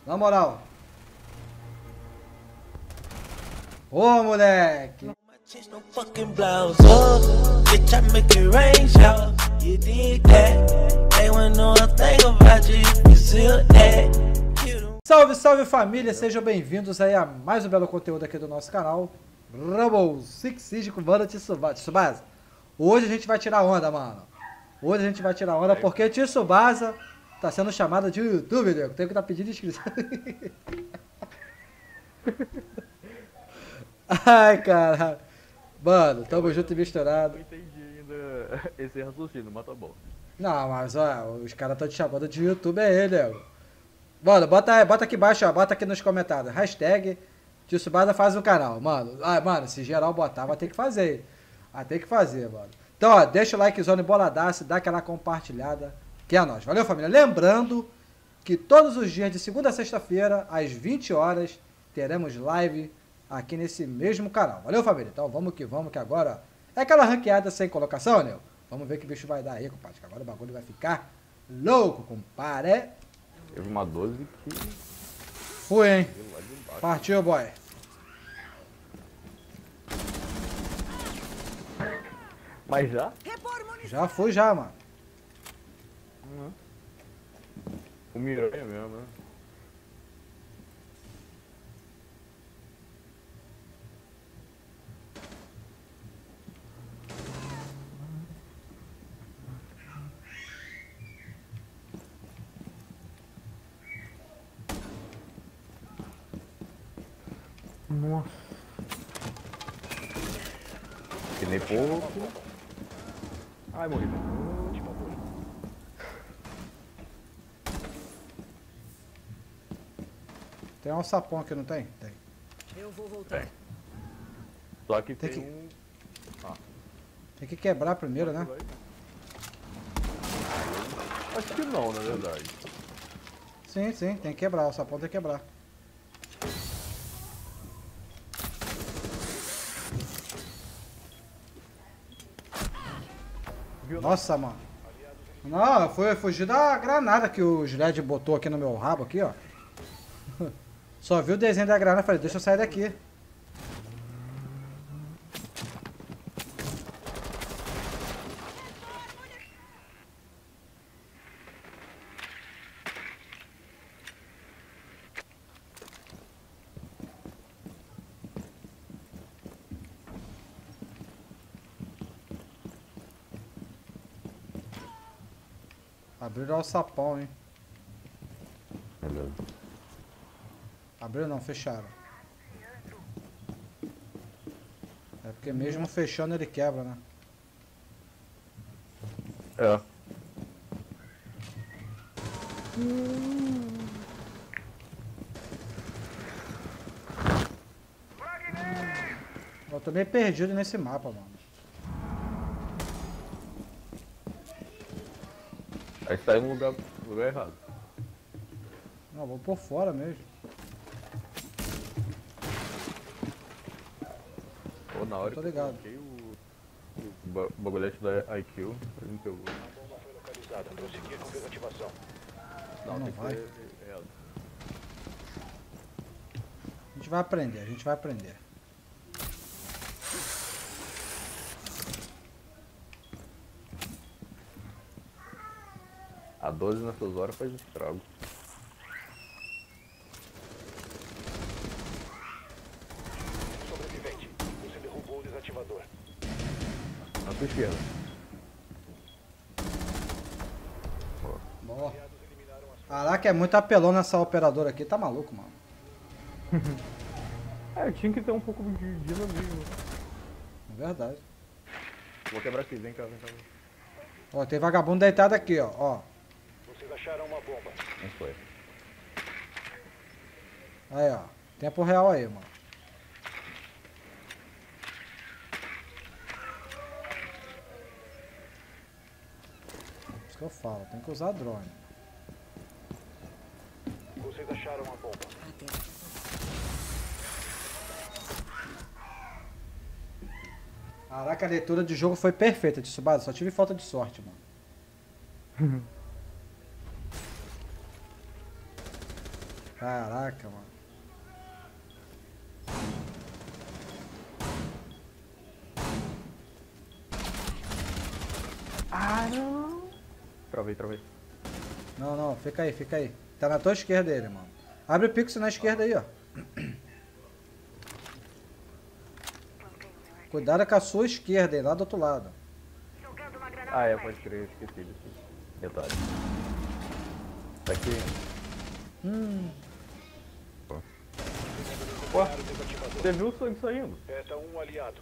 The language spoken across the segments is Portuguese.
Na moral. Ô, moleque. Salve, salve família, sejam bem-vindos aí a mais um belo conteúdo aqui do nosso canal Rumble Six Siege com banda Tsubasa. Hoje a gente vai tirar onda, mano. Hoje a gente vai tirar onda porque Tsubasa tá sendo chamado de YouTube, nego. Tem que estar pedindo inscrição. Ai, cara. Mano, tamo junto e misturado. Não entendi ainda esse raciocínio, mas tá bom. Não, mas ó, os caras estão te chamando de YouTube, é ele, nego. Mano, bota aqui embaixo, ó, bota aqui nos comentários. Hashtag Tsubasa faz o canal, mano. Ah, mano, se geral botar, vai ter que fazer. Vai ter que fazer, mano. Então, ó, deixa o likezão boladaço, dá aquela compartilhada, que é nóis. Valeu, família. Lembrando que todos os dias, de segunda a sexta-feira, às 20 horas, teremos live aqui nesse mesmo canal. Valeu, família? Então, vamos, que agora é aquela ranqueada sem colocação, né? Vamos ver que bicho vai dar aí, compadre, que agora o bagulho vai ficar louco, compadre. Teve uma 12 que... Fui, hein? Partiu, boy. Mas já? Já fui, já, mano. O Miranha mesmo, né? Nossa. Que nem pouco. Ai, morri. Tem um sapão aqui, não tem? Tem. Eu vou voltar. Tem. Só que Tem tem que- um... Tem que quebrar primeiro, né? Acho que não, na verdade. Sim, sim, tem que quebrar. O sapão tem que quebrar. Viu? Nossa, mano. Não, foi fugir da granada que o Sled botou aqui no meu rabo, aqui, ó. Só vi o desenho da granada e falei, deixa eu sair daqui. Abriram o sapão, hein? Beleza. Abriram não, fecharam. É porque mesmo fechando ele quebra, né? É. Eu tô meio perdido nesse mapa, mano. Aí saiu no lugar errado. Não, vou por fora mesmo. Ou na hora Tô que ligado. eu coloquei o bagulhete da IQ, ele me pegou. Não, Não tem que vai. ser real. A gente vai aprender, a gente vai aprender. A 12 nessas horas faz estrago. Sobrevivente, você derrubou o desativador. Na sua esquerda. Boa. Caraca, é muito apelão nessa operadora aqui, tá maluco, mano. É, tinha que ter um pouco de dinamismo. É verdade. Vou quebrar aqui, vem cá, vem cá. Ó, tem vagabundo deitado aqui, ó. Vocês acharam uma bomba. Não foi. Aí, ó. Tempo real aí, mano. Isso que eu falo, tem que usar drone. Vocês acharam uma bomba. Caraca, a leitura de jogo foi perfeita, Tsubasa. Só tive falta de sorte, mano. Caraca, mano. Ah, não. Travei. Não, não, fica aí. Tá na tua esquerda ele, mano. Abre o pixel na esquerda aí, ó. Cuidado com a sua esquerda aí, lá do outro lado. Ah, é, pode crer, esqueci disso. Detalhe. Tá aqui. Ué, você viu o sangue saindo? Beta 1 aliado.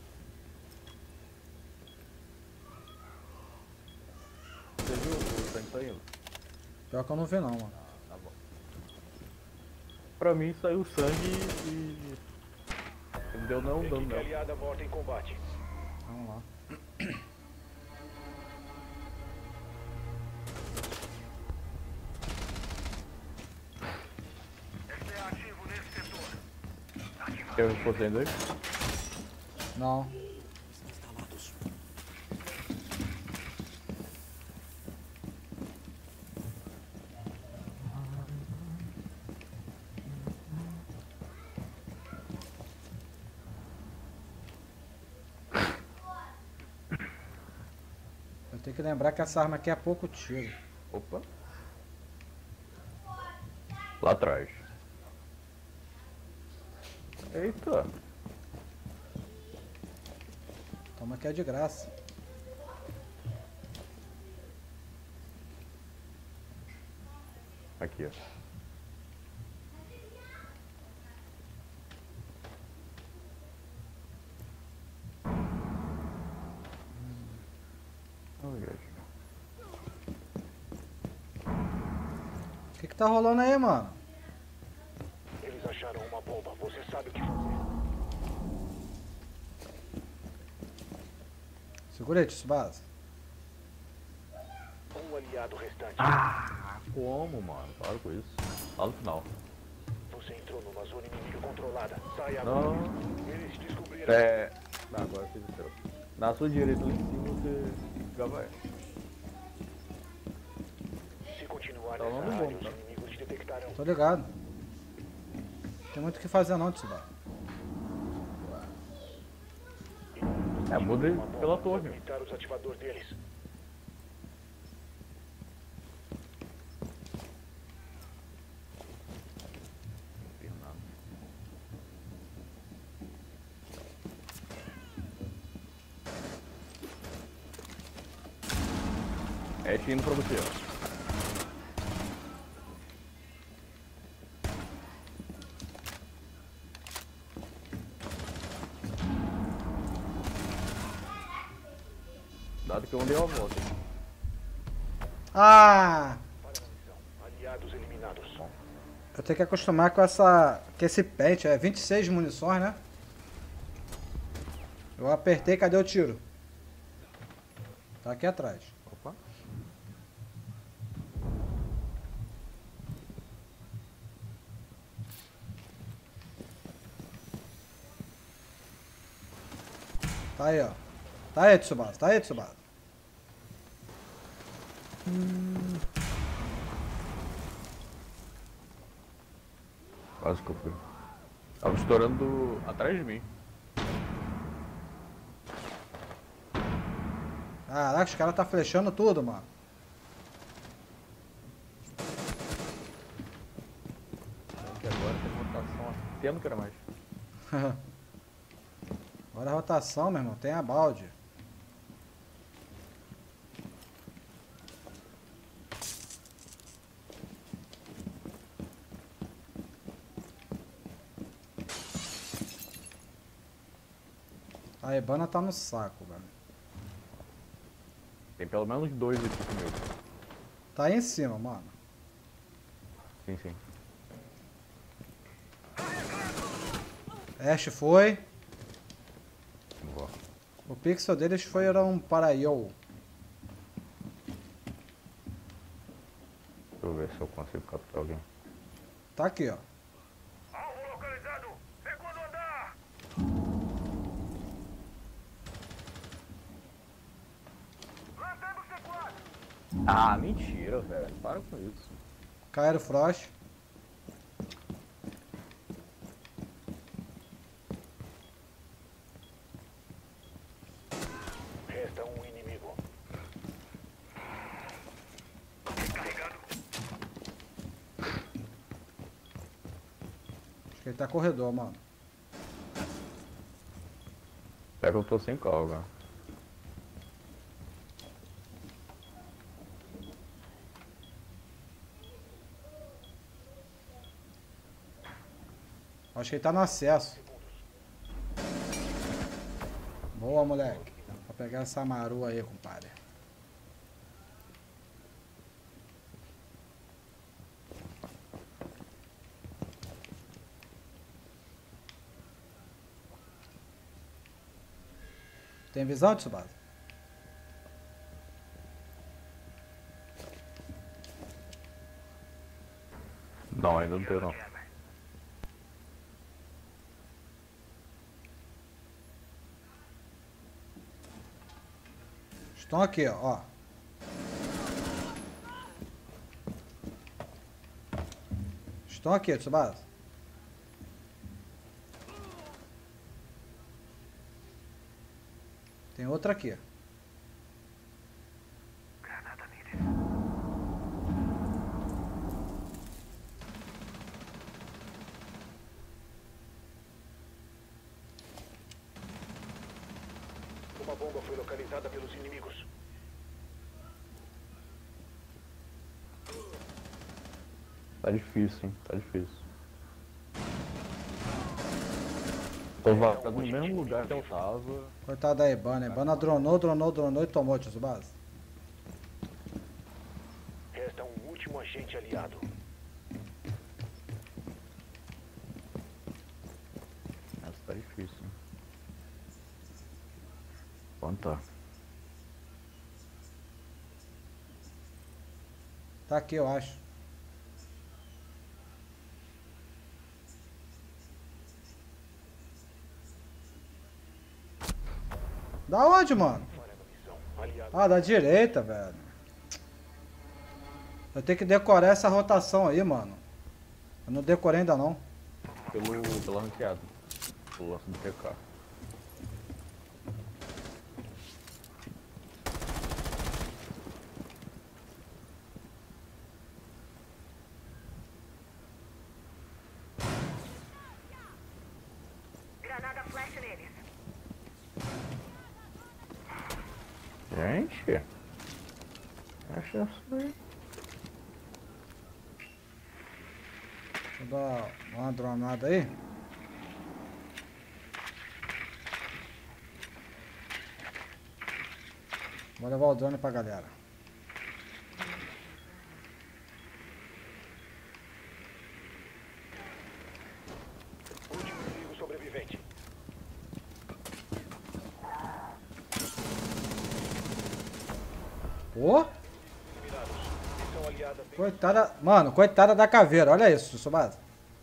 Você viu o sangue saindo? Pior que eu não vi não, mano. Tá bom. Pra mim saiu sangue e... Não deu não, dano Equipe não. aliada morta em combate. Vamos lá. Quer reforçar ainda aí? Não. Eu tenho que lembrar que essa arma aqui é pouco tiro. Opa. Lá atrás. Eita. Toma que é de graça. Aqui, ó. O que tá rolando aí, mano? Eles acharam uma bomba. Você sabe o que fazer. Segura aí, Tsubasa. Um aliado restante. Ah, como, mano? Para com isso. Lá no final. Você entrou numa zona inimiga controlada. Sai agora. Não. Eles descobriram. É. Não, agora fiz o seu. Na sua direita lá em cima você ficava ela. Se continuar Tá nessa rolando área, bom, os tá? inimigos te detectarão. Tô ligado. Tem muito o que fazer não, Tsubasa. É, muda Uma bomba. pela torre. Aumentar os ativadores deles. É indo pra você. Dado que eu não dei uma volta. Ah! Para a missão. Aliados eliminados. Eu tenho que acostumar com essa. Com esse pente. É 26 munições, né? Eu apertei, cadê o tiro? Tá aqui atrás. Opa. Tá aí, ó. Tá aí, Tsubasa. Tá aí, Tsubasa. Quase que eu fui. Tava estourando atrás de mim. Caraca, os caras tá flechando tudo, mano. Que agora tem rotação até não quero mais. Agora a rotação, meu irmão. Tem a balde. A Ebana tá no saco, velho. Tem pelo menos dois aqui comigo. Tá aí em cima, mano. Sim, sim. Ash foi. Boa. O pixel deles foi era um Parayo. Deixa eu ver se eu consigo capturar alguém. Tá aqui, ó. Alvo localizado. Segundo andar. Plantando C4. Ah, mentira, velho. Para com isso. Cairo Frost. que ele tá corredor, mano. É que eu tô sem carro, cara. Acho que ele tá no acesso. Boa, moleque. Pra pegar essa maru aí, compadre. Tem visão, Tsubasa? Não, ainda não tenho não. Estão aqui, ó. Estão aqui, Tsubasa. Tem outra aqui. Uma bomba foi localizada pelos inimigos. Tá difícil, hein? Tá difícil. Tô vazado no mesmo lugar que eu tava. Coitado da Ibana. Ibana dronou e tomou, Tsubasa. Resta um último agente aliado. Essa tá difícil, hein? Quanto tá? Tá aqui, eu acho. Da onde, mano? Ah, da direita, velho. Eu tenho que decorar essa rotação aí, mano. Eu não decorei ainda não. Pela ranqueada. Pelo lance do TK. Granada flash neles. Gente. Acho isso aí. Deixa eu dar uma dronada aí. Vou levar o drone pra galera. Último inimigo sobrevivente. Pô, Eliminados. Missão aliada bem. coitada. Mano, coitada da caveira. Olha isso, Tsubasa.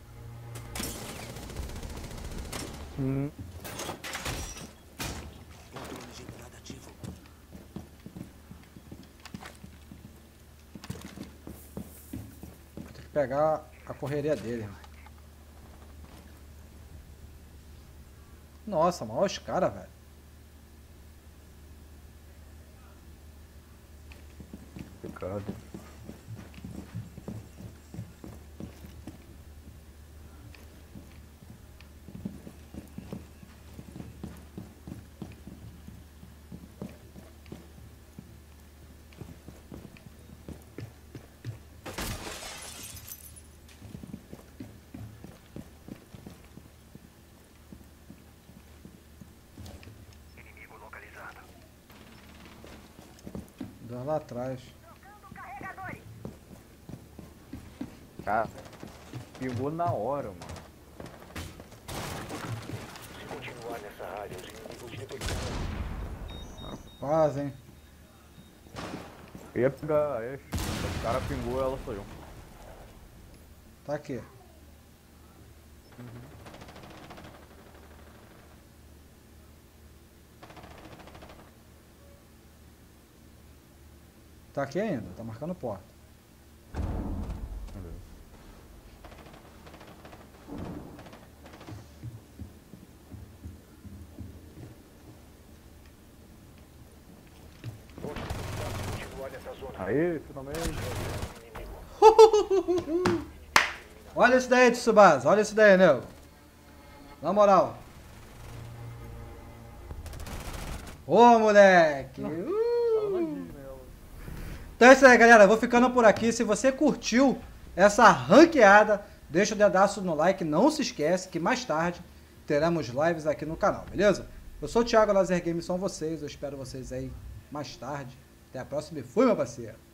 Tem que pegar a correria dele, irmão. Nossa, mano, olha os caras, velho. Complicado. Inimigo localizado. Dois lá atrás. Carregadores. Cara, pegou na hora, mano. Se continuar nessa área, os inimigos de detecção. Quase, hein. Eu ia pegar a Ashe. O cara pingou, ela saiu. Tá aqui. Tá aqui ainda, tá marcando porta. Beleza. Continuar nessa zona. Aí, finalmente. Inimigo. Olha isso daí, Tsubasa. Olha isso daí, nego. Na moral. Ô, moleque. Tava na Disney, ela. Então é isso aí, galera. Eu vou ficando por aqui. Se você curtiu essa ranqueada, deixa o dedaço no like. Não se esquece que mais tarde teremos lives aqui no canal, beleza? Eu sou o Thiago Lazer Games, são vocês. Eu espero vocês aí mais tarde. Até a próxima e fui, meu parceiro.